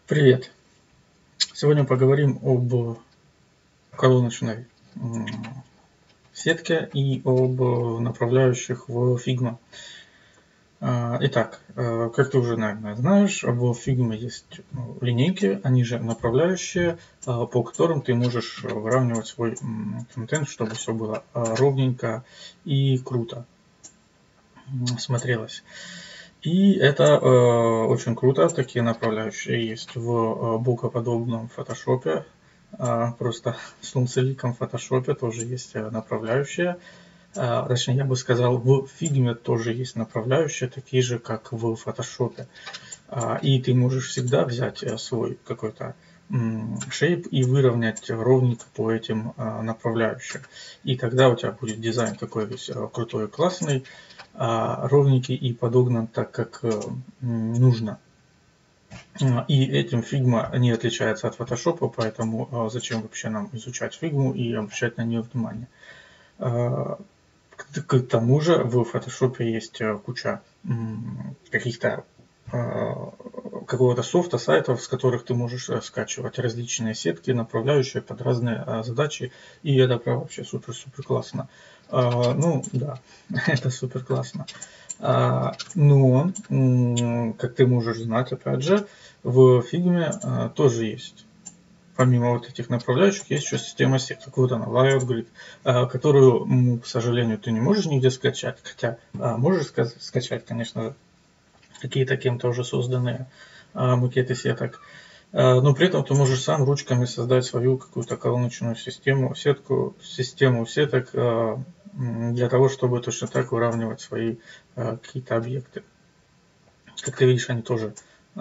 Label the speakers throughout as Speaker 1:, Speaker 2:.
Speaker 1: Привет! Сегодня поговорим об колоночной сетке и об направляющих в Figma. Итак, как ты уже, наверное, знаешь, в Figma есть линейки, они же направляющие, по которым ты можешь выравнивать свой контент, чтобы все было ровненько и круто смотрелось. И это очень круто, такие направляющие есть в бокоподобном фотошопе, просто в солнцеликом фотошопе тоже есть направляющие. Точнее, я бы сказал, в Figma тоже есть направляющие, такие же, как в фотошопе. И ты можешь всегда взять свой какой-то шейп и выровнять ровненько по этим направляющим. И тогда у тебя будет дизайн такой весь крутой и классный, ровненький и подогнан так, как нужно. И этим Figma не отличается от Photoshop, поэтому зачем вообще нам изучать Figma и обращать на нее внимание. К тому же в Photoshop есть куча каких-то какого-то софта, сайтов, с которых ты можешь скачивать различные сетки, направляющие под разные задачи, и это прям вообще супер-супер классно. Ну да, это супер классно. Но, как ты можешь знать, опять же, в Figma тоже есть, помимо вот этих направляющих, есть еще система сеток. Вот она, Layout Grid, которую, к сожалению, ты не можешь нигде скачать, хотя можешь скачать, конечно же, какие-то кем-то уже созданные макеты сеток. Но при этом ты можешь сам ручками создать свою какую-то колоночную систему сеток для того, чтобы точно так выравнивать свои какие-то объекты. Как ты видишь, они тоже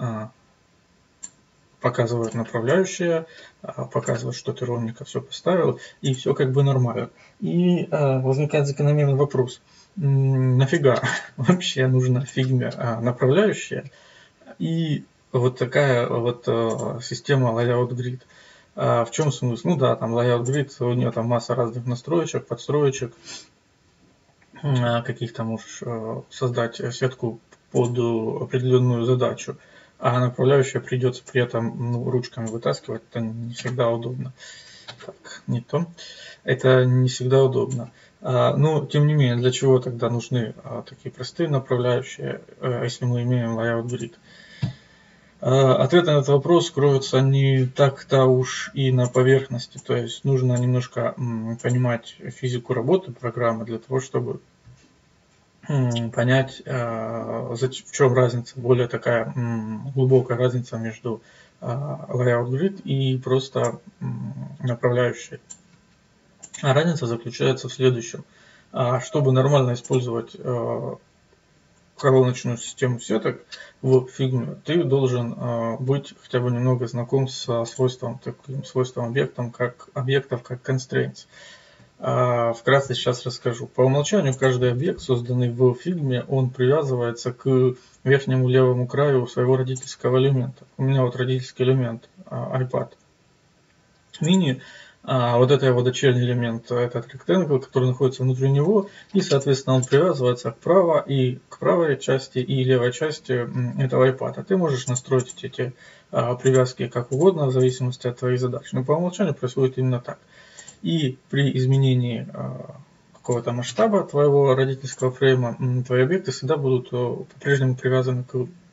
Speaker 1: показывают направляющие, показывают, что ты ровненько все поставил, и все как бы нормально. И возникает закономерный вопрос: нафига вообще нужна в Figma направляющая и вот такая вот система Layout Grid? В чем смысл? Ну да, там Layout Grid, у нее там масса разных настроечек, подстроечек, каких-то можешь создать сетку под определенную задачу, а направляющая придется при этом ручками вытаскивать, это не всегда удобно. Так, не то. Это не всегда удобно. Но, тем не менее, для чего тогда нужны такие простые направляющие, если мы имеем Layout Grid? Ответ на этот вопрос кроется не так-то уж и на поверхности, то есть нужно немножко понимать физику работы программы для того, чтобы понять, в чем разница, более такая глубокая разница между Layout Grid и просто направляющей. Разница заключается в следующем. Чтобы нормально использовать колоночную систему сеток в Figma, ты должен быть хотя бы немного знаком со таким свойством объектов, как constraints. Вкратце сейчас расскажу. По умолчанию каждый объект, созданный в Figma, он привязывается к верхнему левому краю своего родительского элемента. У меня вот родительский элемент iPad mini, вот это его дочерний элемент, этот rectangle, который находится внутри него, и, соответственно, он привязывается к правой части и левой части этого iPad. Ты можешь настроить эти привязки как угодно, в зависимости от твоих задач. Но по умолчанию происходит именно так. И при изменении какого-то масштаба твоего родительского фрейма, твои объекты всегда будут по-прежнему привязаны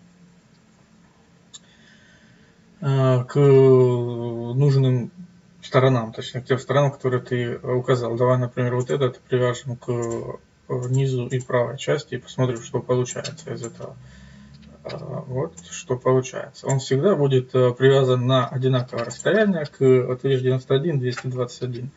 Speaker 1: к нужным сторонам, точнее, к тем сторонам, которые ты указал. Давай, например, вот этот привяжем к низу и правой части и посмотрим, что получается из этого. Вот что получается. Он всегда будет привязан на одинаковое расстояние к, вот видишь, 91, 221,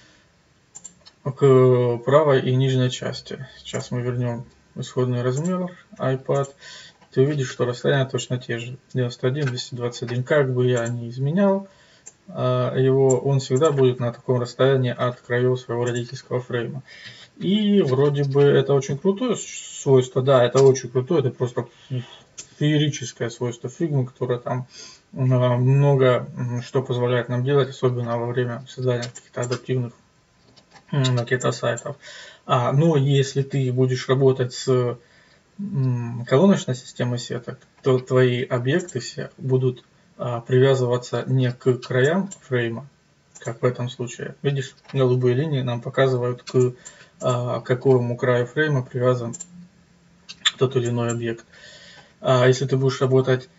Speaker 1: к правой и нижней части. Сейчас мы вернем исходный размер iPad. Ты увидишь, что расстояния точно те же. 91, 221. Как бы я ни изменял его, он всегда будет на таком расстоянии от краев своего родительского фрейма. И вроде бы это очень крутое свойство. Да, это очень крутое. Это просто феерическое свойство Figma, которое там много что позволяет нам делать, особенно во время создания каких-то адаптивных макета сайтов. Но если ты будешь работать с колоночной системой сеток, то твои объекты все будут привязываться не к краям фрейма, как в этом случае. Видишь, голубые линии нам показывают, к какому краю фрейма привязан тот или иной объект. Если ты будешь работать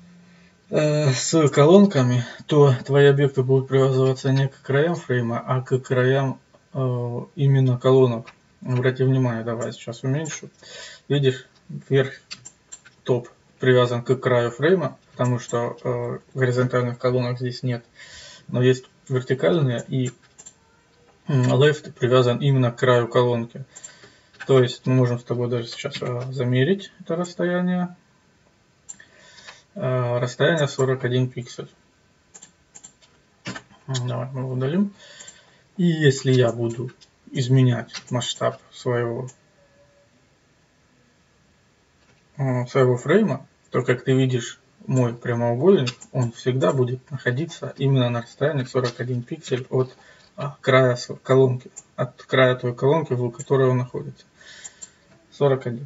Speaker 1: с колонками, то твои объекты будут привязываться не к краям фрейма, а к краям именно колонок. Обрати внимание, давай сейчас уменьшу. Видишь, верх топ привязан к краю фрейма, потому что горизонтальных колонок здесь нет, но есть вертикальные, и left привязан именно к краю колонки. То есть мы можем с тобой даже сейчас замерить это расстояние. Расстояние 41 пиксель. Давай мы его удалим. И если я буду изменять масштаб своего фрейма, то, как ты видишь, мой прямоугольник, он всегда будет находиться именно на расстоянии 41 пиксель от края колонки, от края той колонки, в которой он находится. 41.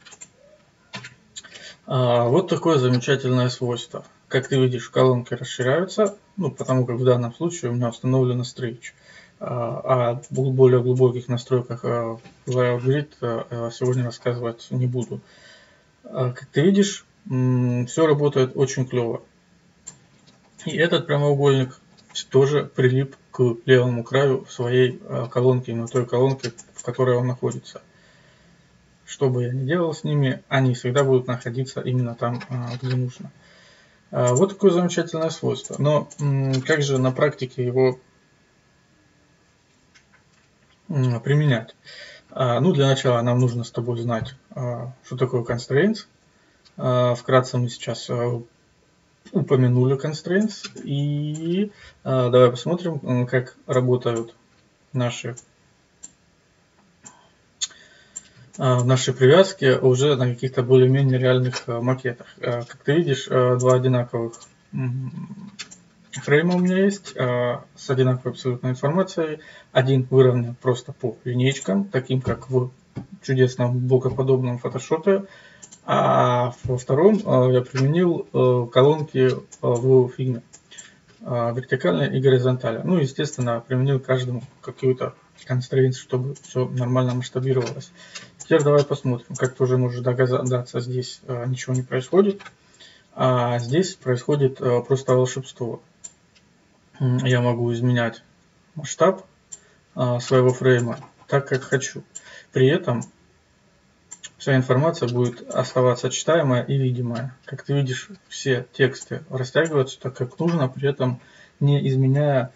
Speaker 1: Вот такое замечательное свойство. Как ты видишь, колонки расширяются, потому как в данном случае у меня установлена Stretch. О более глубоких настройках Layout Grid сегодня рассказывать не буду. Как ты видишь, все работает очень клево. И этот прямоугольник тоже прилип к левому краю своей колонки, на той колонке, в которой он находится. Что бы я ни делал с ними, они всегда будут находиться именно там, где нужно. Вот такое замечательное свойство. Но как же на практике его применять? Для начала нам нужно с тобой знать, что такое constraints. Вкратце мы сейчас упомянули constraints. И давай посмотрим, как работают наши привязки уже на каких-то более-менее реальных макетах. Как ты видишь, два одинаковых фрейма у меня есть с одинаковой абсолютной информацией. Один выровнен просто по линейкам, таким как в чудесном блокоподобном фотошопе, а во втором я применил колонки в фигме, вертикальные и горизонтальные. Естественно, применил каждому какую-то constraints, чтобы все нормально масштабировалось. Теперь давай посмотрим. Как ты уже можешь догадаться, здесь ничего не происходит. А здесь происходит просто волшебство. Я могу изменять масштаб своего фрейма так, как хочу. При этом вся информация будет оставаться читаемая и видимая. Как ты видишь, все тексты растягиваются так, как нужно, при этом не изменяя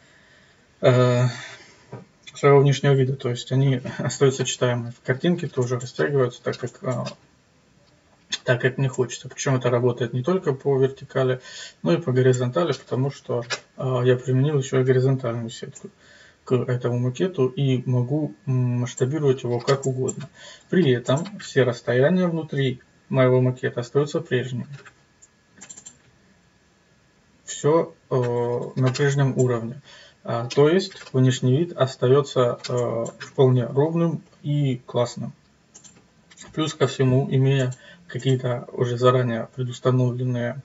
Speaker 1: своего внешнего вида, то есть они остаются читаемыми. В картинке тоже растягиваются так, как мне хочется. Причем это работает не только по вертикали, но и по горизонтали, потому что я применил еще и горизонтальную сетку к этому макету и могу масштабировать его как угодно. При этом все расстояния внутри моего макета остаются прежними. Все на прежнем уровне. То есть внешний вид остается вполне ровным и классным. Плюс ко всему, имея какие-то уже заранее предустановленные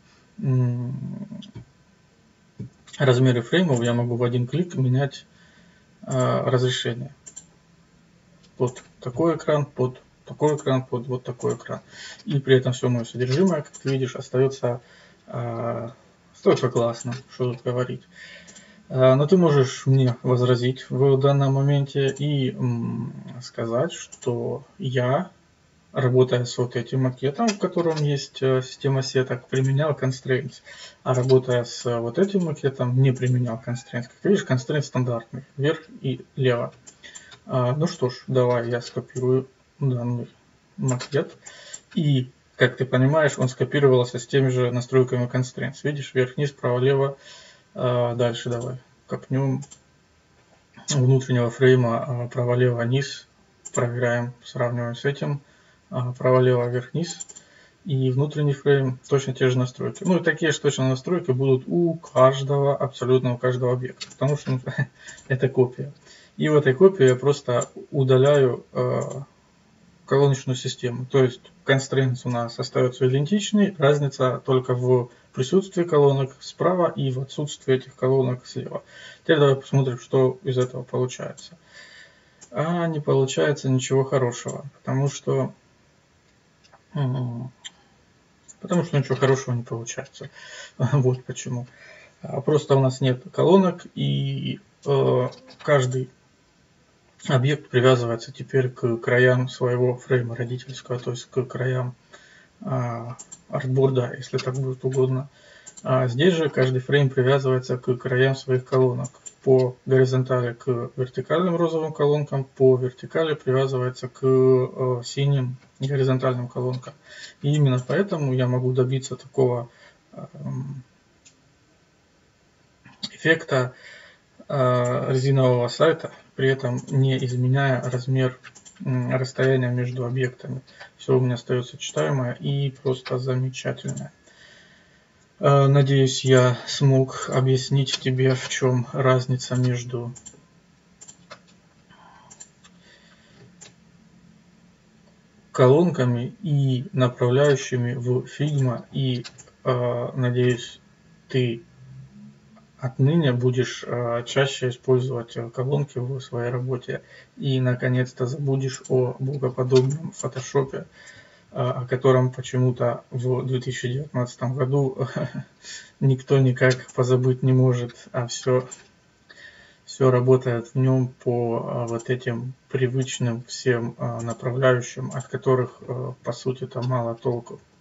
Speaker 1: размеры фреймов, я могу в один клик менять разрешение. Под такой экран, под такой экран, под вот такой экран. И при этом все мое содержимое, как ты видишь, остается классно, что тут говорить. Но ты можешь мне возразить в данном моменте и сказать, что я, работая с вот этим макетом, в котором есть система сеток, применял constraints, а работая с вот этим макетом, не применял constraints. Как ты видишь, constraints стандартный, вверх и лево. Ну что ж, давай я скопирую данный макет. И, как ты понимаешь, он скопировался с теми же настройками constraints. Видишь, вверх, вниз, право, лево. Дальше давай копнем внутреннего фрейма право-лево, низ. Проверяем, сравниваем с этим. Право-лево, вверх-вниз. И внутренний фрейм точно те же настройки. И такие же точно настройки будут у каждого, абсолютно у каждого объекта. Потому что это копия. И в этой копии я просто удаляю колоночную систему. То есть constraints у нас остается идентичный, разница только в присутствии колонок справа и в отсутствии этих колонок слева. Теперь давай посмотрим, что из этого получается. А не получается ничего хорошего, потому что ничего хорошего не получается. Вот почему. Просто у нас нет колонок, и каждый объект привязывается теперь к краям своего фрейма родительского, то есть к краям артборда, если так будет угодно. Здесь же каждый фрейм привязывается к краям своих колонок. По горизонтали к вертикальным розовым колонкам, по вертикали привязывается к синим горизонтальным колонкам. И именно поэтому я могу добиться такого эффекта резинового сайта, при этом не изменяя размер расстояния между объектами. Все у меня остается читаемое и просто замечательное. Надеюсь, я смог объяснить тебе, в чем разница между колонками и направляющими в Figma, и надеюсь, ты отныне будешь чаще использовать колонки в своей работе и наконец-то забудешь о богоподобном фотошопе, о котором почему-то в 2019 году никто никак позабыть не может, а все работает в нем по вот этим привычным всем направляющим, от которых по сути-то мало толку.